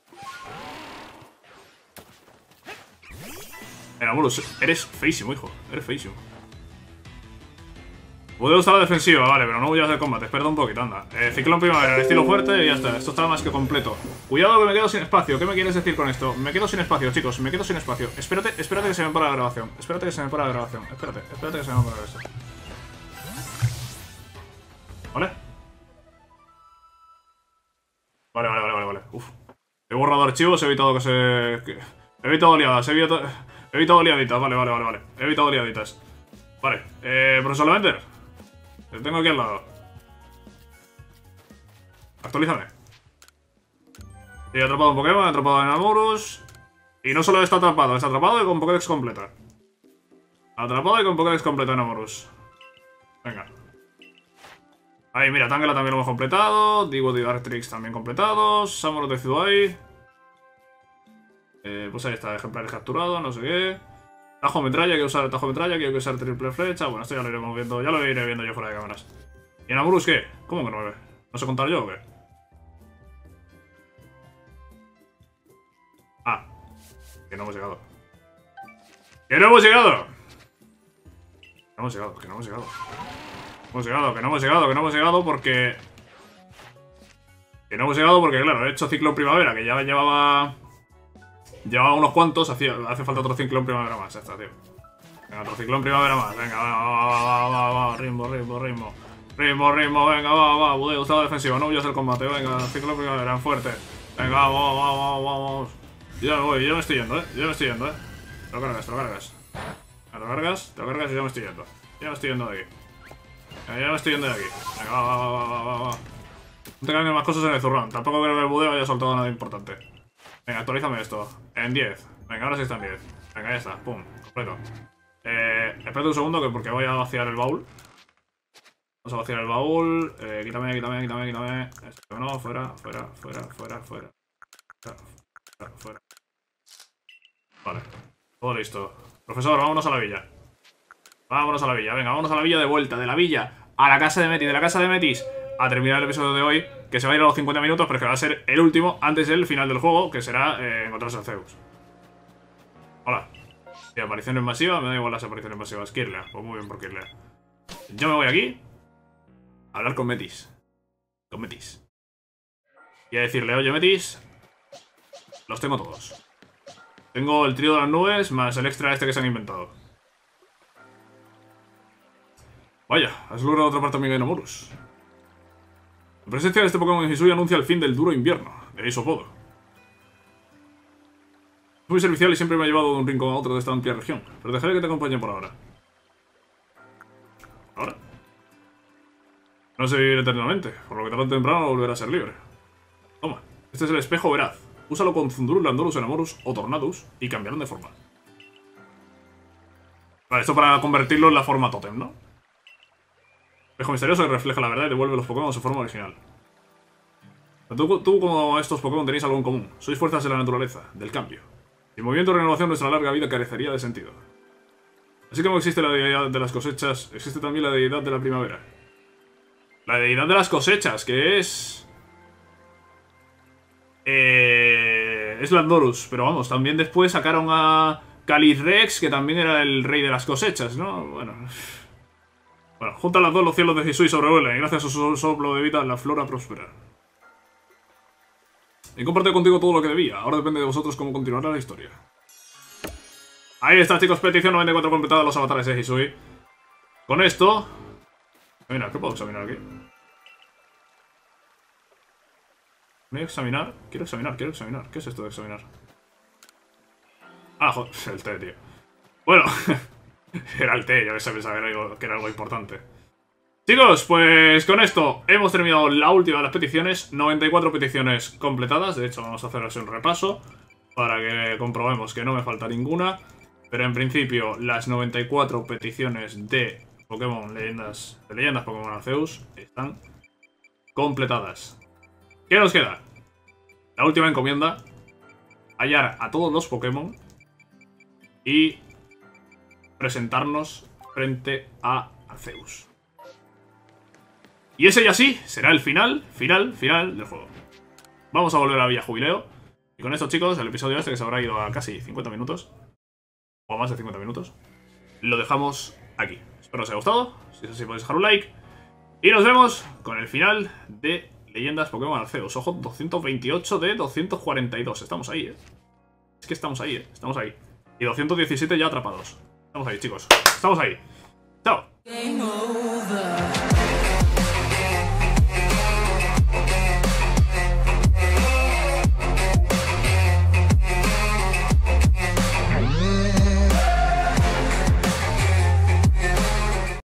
Enamorus, eres feísimo, hijo. Eres feísimo. Puedo usar la defensiva, vale, pero no voy a hacer combate. Espera un poquito, anda. Ciclón primavera, estilo fuerte y ya está. Esto está más que completo. Cuidado que me quedo sin espacio. ¿Qué me quieres decir con esto? Me quedo sin espacio, chicos. Me quedo sin espacio. Espérate que se me para la grabación. Espérate que se me para la grabación. Espérate que se me para esto. ¿Vale? Vale. Uf. He borrado archivos, he evitado que se... He evitado liadas, he evitado liaditas. Vale. He evitado liaditas. Vale. Profesor Lavender. Te tengo aquí al lado. Actualízame. He atrapado un Pokémon, he atrapado a Enamorus. Y no solo está atrapado y con Pokédex completa. Atrapado y con Pokédex completa Enamorus. Venga. Ahí, mira, Tangela también lo hemos completado. Digo de Dartrix también completados. Samuro de Zuai. Pues ahí está, ejemplares capturados, no sé qué. Tajo metralla, hay que usar el tajo metralla, hay que usar triple flecha. Bueno, esto ya lo iremos viendo, ya lo iré viendo yo fuera de cámaras. ¿Y Enamorus qué? ¿Cómo que 9? ¿No sé contar yo o qué? Ah, que no hemos llegado. ¡Que no hemos llegado! Que no hemos llegado. Que no hemos llegado porque... Que no hemos llegado porque, claro, he hecho ciclón primavera, que ya llevaba unos cuantos, hace falta otro ciclón primavera más, ya está, tío. Venga, otro ciclón primavera más, venga, va, ritmo, venga, va, budeo, usado defensiva, no huyas del combate, venga, ciclón primavera, fuerte. Venga, vamos. Ya me voy, ya me estoy yendo, Te lo cargas. Te lo cargas y ya me estoy yendo. Ya me estoy yendo de aquí. Venga, va. No te cambien más cosas en el zurrón. Tampoco creo que el budeo haya soltado nada importante. Venga, actualízame esto. En 10. Venga, ahora sí está en 10. Venga, ya está. Pum. Completo. Espérate un segundo que porque voy a vaciar el baúl. Vamos a vaciar el baúl. Quítame. Esto no, fuera. Vale. Todo listo. Profesor, vámonos a la villa. Venga, vámonos a la villa de vuelta. De la villa a la casa de Metis. De la casa de Metis a terminar el episodio de hoy. Que se va a ir a los 50 minutos, pero que va a ser el último antes del final del juego, que será encontrarse a Zeus. Hola. Y apariciones masivas, me da igual las apariciones masivas. Kirlia, pues muy bien por Kirlia. Yo me voy aquí a hablar con Metis. Y a decirle, oye Metis, los tengo todos. Tengo el trío de las nubes más el extra este que se han inventado. Vaya, has logrado atrapar también a Enamorus. La presencia de este Pokémon en Hisui anuncia el fin del duro invierno, de ahí su apodo. Es muy servicial y siempre me ha llevado de un rincón a otro de esta amplia región, pero dejaré que te acompañe por ahora. ¿Ahora? No sé vivir eternamente, por lo que tarde o temprano volverá a ser libre. Este es el espejo veraz. Úsalo con Zundurus, Landorus, Enamorus o Tornadus y cambiarán de forma. Vale, esto para convertirlo en la forma tótem, ¿no? Espejo misterioso que refleja la verdad y devuelve los Pokémon a su forma original. Tú como estos Pokémon tenéis algo en común. Sois fuerzas de la naturaleza, del cambio. Sin movimiento y renovación nuestra larga vida carecería de sentido. Así como existe la deidad de las cosechas, existe también la deidad de la primavera. La deidad de las cosechas, que es... es Landorus, pero vamos, también después sacaron a Calyrex, que también era el rey de las cosechas, ¿no? Bueno, juntan las dos, los cielos de Hisui sobrevuelan y gracias a su soplo de vida la flora prospera. Y comparto contigo todo lo que debía, ahora depende de vosotros cómo continuará la historia. Ahí está, chicos, petición 94 completada, los avatares de Hisui. Con esto... Mira, ¿qué puedo examinar aquí? ¿Voy a examinar? Quiero examinar. ¿Qué es esto de examinar? Ah, joder, el té, tío. Bueno, era el té, yo pensaba que era algo importante. Chicos, pues con esto hemos terminado la última de las peticiones. 94 peticiones completadas. De hecho, vamos a hacer así un repaso para que comprobemos que no me falta ninguna. Pero en principio, las 94 peticiones de Pokémon leyendas Pokémon Arceus están completadas. ¿Qué nos queda? La última encomienda. Hallar a todos los Pokémon y presentarnos frente a Arceus. Y ese ya sí será el final del juego. Vamos a volver a Villa Jubileo. Y con esto, chicos, el episodio este, que se habrá ido a casi 50 minutos, o a más de 50 minutos, lo dejamos aquí. Espero os haya gustado. Si es así, podéis dejar un like. Y nos vemos con el final de Leyendas Pokémon Arceus. Ojo, 228 de 242. Estamos ahí, ¿eh? Es que estamos ahí, ¿eh? Estamos ahí. Y 217 ya atrapados. Estamos ahí, chicos. Estamos ahí. Chao.